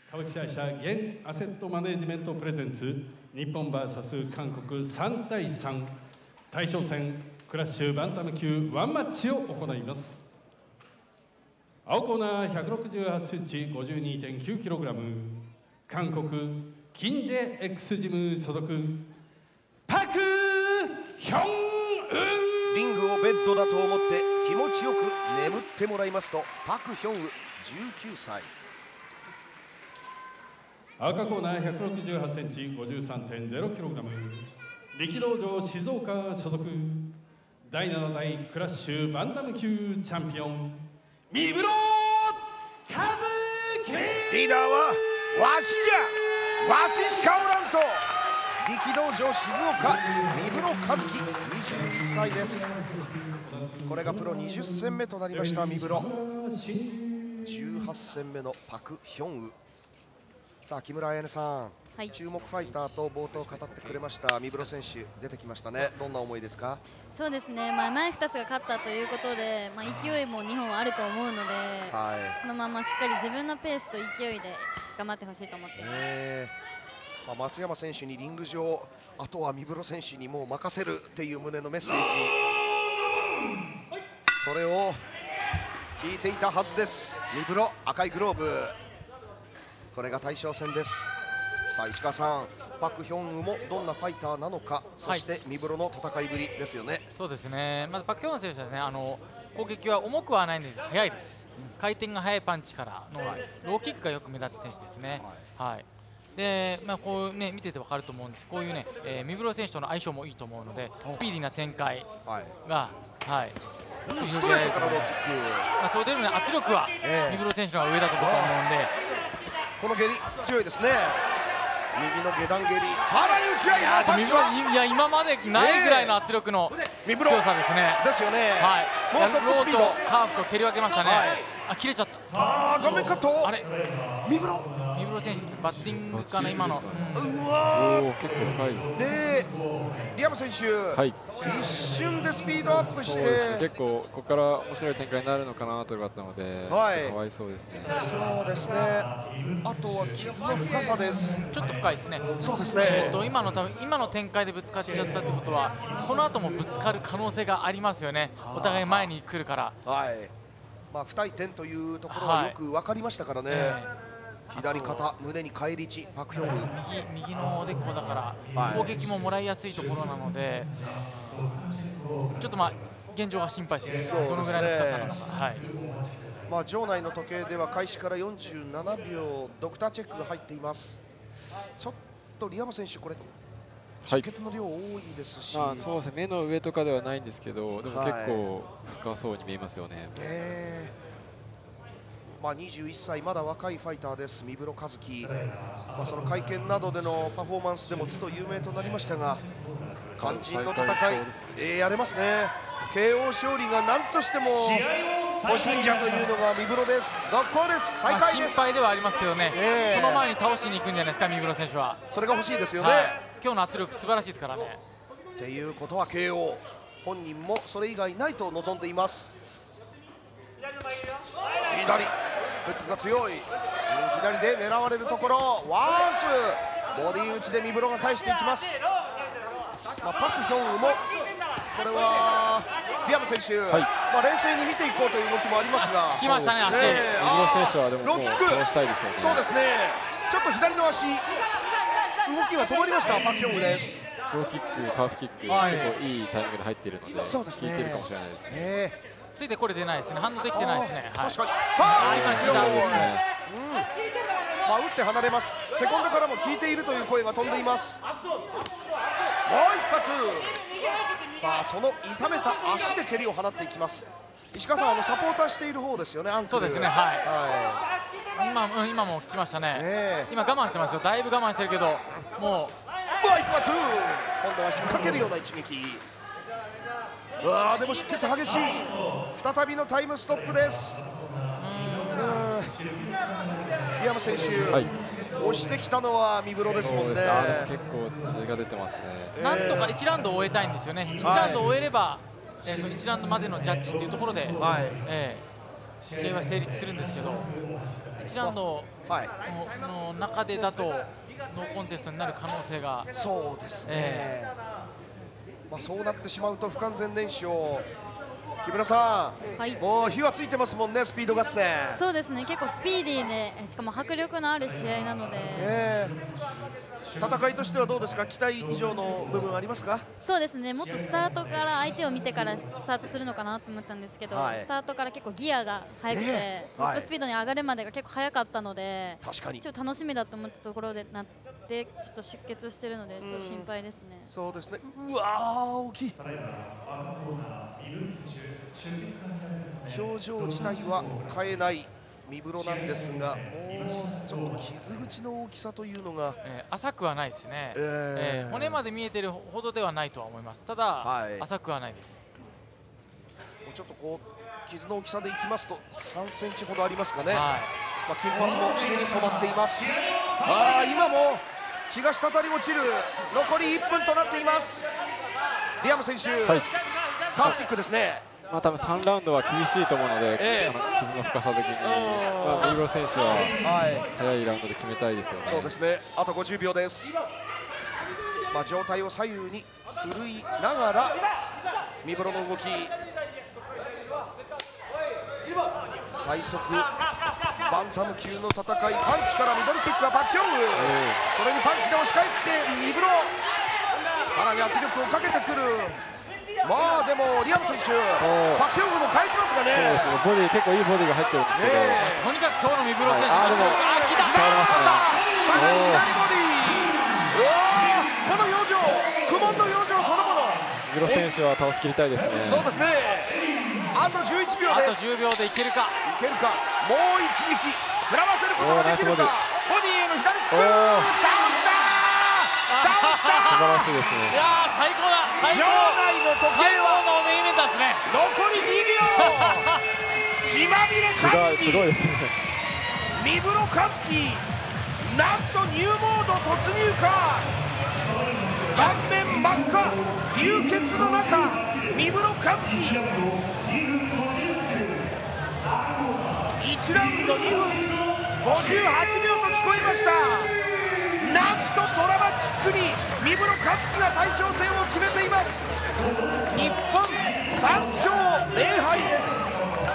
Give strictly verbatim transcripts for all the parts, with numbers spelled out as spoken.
株式会社現アセットマネジメントプレゼンツ日本 ブイエス 韓国さんたいさん大将戦クラッシュバンタム級ワンマッチを行います。青コーナーひゃくろくじゅうはちセンチ ごじゅうにてんきゅうキログラム 韓国キンジェ X ジム所属パク・ヒョンウン。 リングをベッドだと思って気持ちよく眠ってもらいますとパク・ヒョンウじゅうきゅうさい。 赤コーナーひゃくろくじゅうはちセンチ ごじゅうさんてんゼロキログラム 力道場静岡所属だいなな代クラッシュバンタム級チャンピオン三室和樹。 リーダーはわしじゃ、わししかおらんと。力道場静岡三室和樹にじゅういっさいです。これがプロにじゅっせんめとなりました三室。じゅうはちせんめのパク・ヒョンウ。さあ木村彩音さん、はい、注目ファイターと冒頭語ってくれました三室選手出てきましたね。どんな思いですか？ そうですね、まあ、前ふたつが勝ったということで、まあ、勢いもにほんあると思うので、はい、このまましっかり自分のペースと勢いで頑張ってほしいと思っています。えーまあ、松山選手にリング上、あとは三室選手にもう任せるっていう旨のメッセージ、それを聞いていたはずです。三室赤いグローブ、これが大将戦です。さあ石川さん、パク・ヒョンウもどんなファイターなのか、そして三室の戦いぶりですよね。はい、 そうですね、まずパク・ヒョンウ選手はね、あの攻撃は重くはないんですが速いです、うん、回転が速いパンチからのローキックがよく目立つ選手ですね。はい、はい、でまあ、こうね見てて分かると思うんです。こういうね、えー、三室選手との相性もいいと思うのでスピーディーな展開が、はい、 ストレートからローキック、 まあ、そう出るね、圧力は三室選手の方が上だと僕は思うんで、 この蹴り強いですね。右の下段蹴り、さらに打ち合いのパンチは、 いや今までないぐらいの圧力の強さですね。 ですよね。 はい、 もうトップスピード、 カーフと蹴り分けましたね。はい、あ、切れちゃった。 ああ、顔面カット。あれ、三室三室選手バッティングかな今の。 うん、うわー、結構深いですね。 でリアム選手、はい、一瞬でスピードアップして、ね、 結構ここから面白い展開になるのかなと思ったので、はい、かわいそうですね。 そうですね。あとは傷の深さです。 ちょっと深いですね。 そうですね。 えっと今の多分今の展開でぶつかっちゃったってことは、この後もぶつかる可能性がありますよね。お互い前に来るから。はい。 まあ不対点というところはよく分かりましたからね。はい、えー左肩、胸に返り血、パク・ヒョンウ、 右, 右のおでこだから、はい、攻撃ももらいやすいところなので、ちょっとまあ現状が心配です。どのぐらいの深さなのか。はい、 まあ場内の時計では開始からよんじゅうななびょうドクターチェックが入っています。ちょっとリアム選手これ出血の量多いですし、 はい、そうですね、目の上とかではないんですけど、でも結構深そうに見えますよね。はい、 えーまあ、にじゅういっさい、まだ若いファイターです、三室和樹。まあ、その会見などでのパフォーマンスでもつと有名となりましたが、肝心の戦い、えー、やれますね。ケーオー 勝利が何としても欲しいんじゃというのが三室です。続行です、再開です。 心配ではありますけどね、えー、その前に倒しに行くんじゃないですか、三室選手は。 それが欲しいですよね。はい、 今日の圧力、素晴らしいですからね。 っていうことは ケーオー 本人もそれ以外ないと望んでいます。左フックが強い、左で狙われるところ、ワンツーボディ打ちで三室が返していきます。まあ、パク・ヒョンウもこれはリアム選手、はい、まあ冷静に見ていこうという動きもありますが、 来ましたね、足。 三室選手はでもローキック、 したいですよね。 そうですね、ちょっと左の足動きが止まりました。パク・ヒョンウです。 ローキック、カーフキック、はい、結構いいタイミングで入っているので、 そうですね、 効いてるかもしれないですね。えーついてこれ出ないですね、反応できてないですね。 確かに、 はい、今一段ですね。 うん、まあ打って離れます。セコンドからも効いているという声が飛んでいます。もう一発。さあその痛めた足で蹴りを放っていきます。石川さん、あのサポーターしている方ですよね、アンクル。 そうですね、はい。はい、今、うん、今も来ましたね。えー、今我慢してますよ。だいぶ我慢してるけど、もう。 もう一発。今度は引っ掛けるような一撃。うわー、でも出血激しい。再びのタイムストップです。リアム選手、はい、押してきたのは三室ですもんね。 結構血が出てますね。 なんとかいちラウンドを終えたいんですよね。いちラウンドを終えれば、はい、えー、いちラウンドまでのジャッジっていうところで、はい、えー、試合は成立するんですけど、いちラウンドはい、 の中でだとノーコンテストになる可能性が。 そうですね、えー、まあ、そうなってしまうと不完全燃焼。木村さん、はい、もう火はついてますもんね、スピード合戦。 そうですね、結構スピーディーで、しかも迫力のある試合なので、えー、戦いとしてはどうですか、期待以上の部分ありますか。 そうですね、もっとスタートから相手を見てからスタートするのかなと思ったんですけど、はい、スタートから結構ギアが速くて、えー、トップスピードに上がるまでが結構速かったので、確かにちょっと楽しみだと思ったところでなってちょっと出血しているのでちょっと心配ですね。 うそうですね、うわー大きい。表情自体は変えない三室なんですが、もうちょっと傷口の大きさというのが、 えー、浅くはないですね、えーえー、骨まで見えてるほどではないとは思います。ただ、はい、浅くはないです。 もうちょっとこう傷の大きさでいきますとさんセンチほどありますかね、はい、まあ、金髪も血に染まっています。あ今も血が滴り落ちる。残りいっぷんとなっています。リアム選手、はい、カーフキックですね。 まあ多分さんラウンドは厳しいと思うので、えー、あの傷の深さ的に、まあ、三室選手は早いラウンドで決めたいですよね。 そうですね、あとごじゅうびょうです。まあ、上体を左右に振るいながら三室の動き、最速バンタム級の戦い、パンチからミドルキックはバッキョング、えー、それにパンチで押し返して三室、さらに圧力をかけてくる。まあでもリアム選手、パッキョングも返しますがね。 そうですね、ボディ結構いいボディが入ってるんですけど、えー、とにかく今日の三室選手、 はい、あでも来た、 触れますね。 さらに左ボディ、うわこの表情、苦悶の表情そのもの。 三室選手は倒し切りたいですね。 そうですね、あとじゅういちびょうです。 あとじゅうびょうでいけるか、 いけるか、もう一撃食らわせることができるか。ボディへの左フック、倒した倒した素晴らしいですね。 いやー最高だ、最高、 場内の時計はのメインイベントですね。 残りにびょう血まみれ和樹、 すごいですね。 三室和樹、なんとニューモード突入か。顔面真っ赤、流血の中三室和樹、いちラウンドにふんごじゅうはちびょうと聞こえました。なんとドラマチックに三室和樹が大将戦を決めています。日本さんしょうぜろはいです。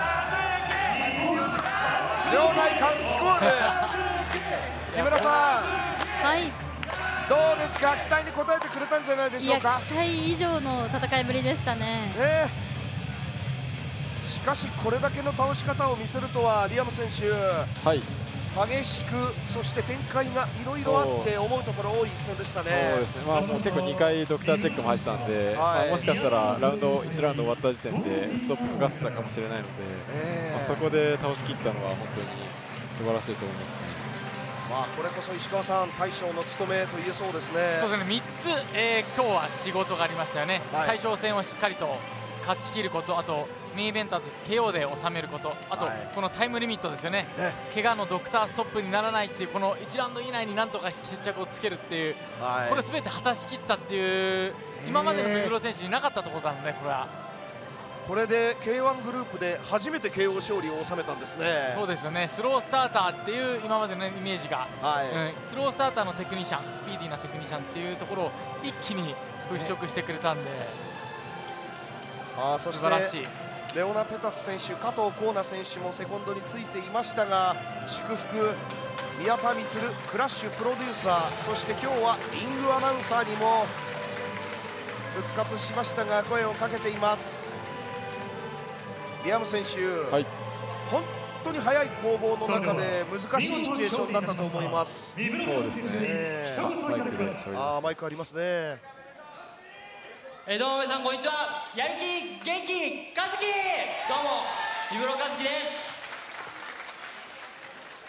場内歓喜コール木村さん、 はい、 どうですか、期待に応えてくれたんじゃないでしょうか。 いや、期待以上の戦いぶりでしたね。 ね、しかしこれだけの倒し方を見せるとはリアム選手、はい、激しく、そして展開がいろいろあって思うところ多い一戦でしたね。 そうですね、まあ、結構にかいドクターチェックも入ってたんで、はい、まあ、もしかしたらラウンドいちラウンド終わった時点でストップかかってたかもしれないので、えーまあ、そこで倒しきったのは本当に素晴らしいと思いますね。 まあ、これこそ石川さん、大将の務めと言えそうですね。 そうですね、みっつ、えー、今日は仕事がありましたよね、はい、大将戦をしっかりと勝ち切ること、あとメインイベンターとして ケーオー で収めること、あとこのタイムリミットですよね、ね、怪我のドクターストップにならないっていう、このいちラウンド以内になんとか決着をつけるっていう、はい、これすべて果たしきったっていう、今までの三室選手になかったところなんですね、これは。 これで ケーワン グループで初めて ケーオー 勝利を収めたんですね。 そうですよね、スロースターターっていう今までのイメージが、はい、うん、スロースターターのテクニシャン、スピーディーなテクニシャンっていうところを一気に払拭してくれたんで、 あそしてレオナ・ペタス選手、加藤光成選手もセコンドについていましたが、祝福、宮田満、クラッシュプロデューサー、そして今日はリングアナウンサーにも復活しましたが声をかけています。リアム選手、はい、本当に速い攻防の中で難しいシチュエーションだったと思います。 そうですね、マイクであマイクありますね。 えー、どうも皆さんこんにちは。やる気元気和樹、どうも三室和樹です。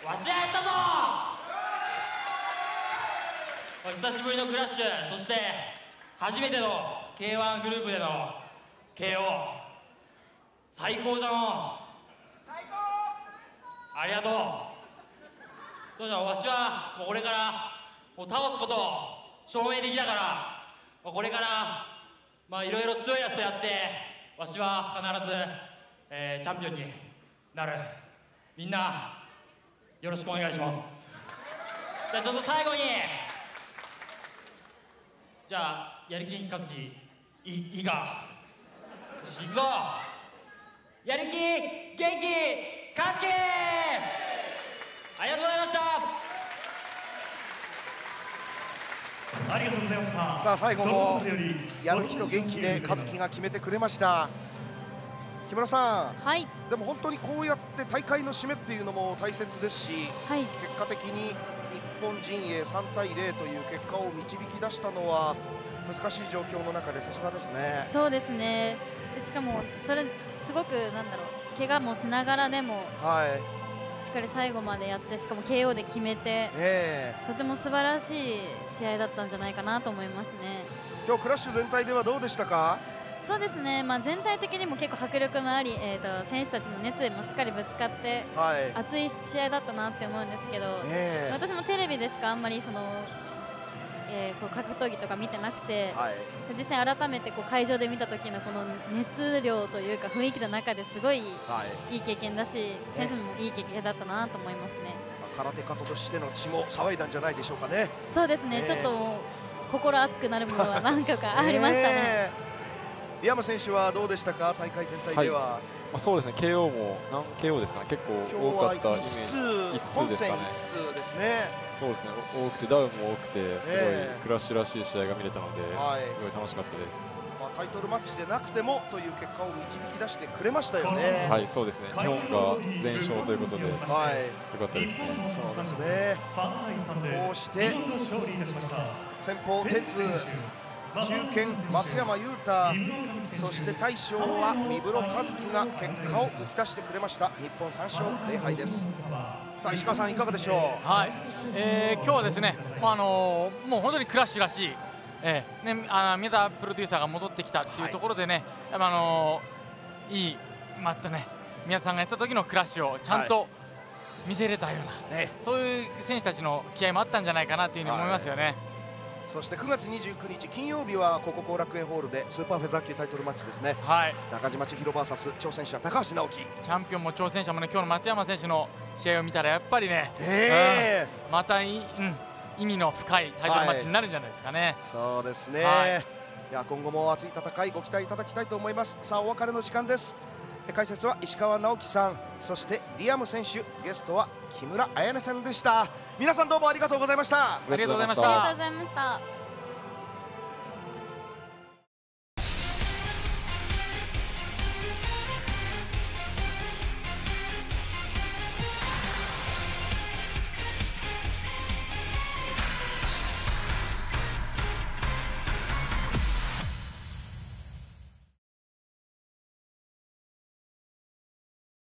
わしはやったぞ。久しぶりのクラッシュ、そして初めての ケーワン グループでの ケーオー、 最高じゃの。最高、ありがとう。そうじゃ、わしはもうこれからもう倒すことを証明できたから、これからまあいろいろ強いやつとやって、わしは必ず、えー、チャンピオンになる。みんなよろしくお願いします。じゃあちょっと最後に、じゃあやる気元気和樹いいいいか、よし行くぞ。やる気元気和樹、ありがとうございました。 ありがとうございました。 さあ最後もやる気と元気で和樹が決めてくれました。木村さん、 はい、 でも本当にこうやって大会の締めっていうのも大切ですし、 はい、 結果的に日本陣営さんたいゼロという結果を導き出したのは難しい状況の中でさすがですね。 そうですね。しかもそれすごくなんだろう、怪我もしながらでも、はい、しっかり最後までやって、しかも ケーオー で決めて、えー、とても素晴らしい試合だったんじゃないかなと思いますね。 今日クラッシュ全体ではどうでしたか？ そうですね、まあ、全体的にも結構迫力もあり、えー、と選手たちの熱意もしっかりぶつかって、はい、熱い試合だったなって思うんですけど、えー、私もテレビでしかあんまりその、えー、こう格闘技とか見てなくて、はい、実際改めてこう会場で見た時のこの熱量というか雰囲気の中ですごいいい経験だし、選手もいい経験だったなと思いますね。 空手家としての血も騒いだんじゃないでしょうかね。 そうですね、えー、ちょっと心熱くなるものは何個かありましたね。えーリアム選手はどうでしたか、大会全体では。はい、まあ、そうですね、ケーオー も何 ケーオー ですかね、結構多かったイメージ。 いつつ、いつつですかね。いつつですね。 そうですね、多くてダウンも多くて、すごいクラッシュらしい試合が見れたので、はい、すごい楽しかったです。 まあ、タイトルマッチでなくてもという結果を導き出してくれましたよね。 はい、そうですね、日本が全勝ということで、はい、よかったですね。 そうですね。こうして先鋒鉄中堅松山裕太、そして大将は三室和樹が結果を打ち出してくれました。日本さん勝ゼロ敗です。さあ石川さんいかがでしょう。 はい、えー、今日はですね、あのー、もう本当にクラッシュらしい、えーね、あ宮田プロデューサーが戻ってきたっていうところでね、はい、あのー、いいまたね宮田さんがやってた時のクラッシュをちゃんと見せれたような、はい、そういう選手たちの気合もあったんじゃないかなというふうに思いますよね。はい、 そしてくがつにじゅうくにち金曜日はここ後楽園ホールでスーパーフェザー級タイトルマッチですね。はい、中島千尋 ブイエス 挑戦者高橋直樹、チャンピオンも挑戦者もね、今日の松山選手の試合を見たらやっぱりね、 えーうん、またい、うん、意味の深いタイトルマッチになるんじゃないですかね。はい、 そうですね、はい、いや今後も熱い戦いご期待いただきたいと思います。さあお別れの時間です。解説は石川直樹さん、そしてリアム選手、ゲストは木村彩音さんでした。皆さんどうもありがとうございました。 ありがとうございました。 ありがとうございました。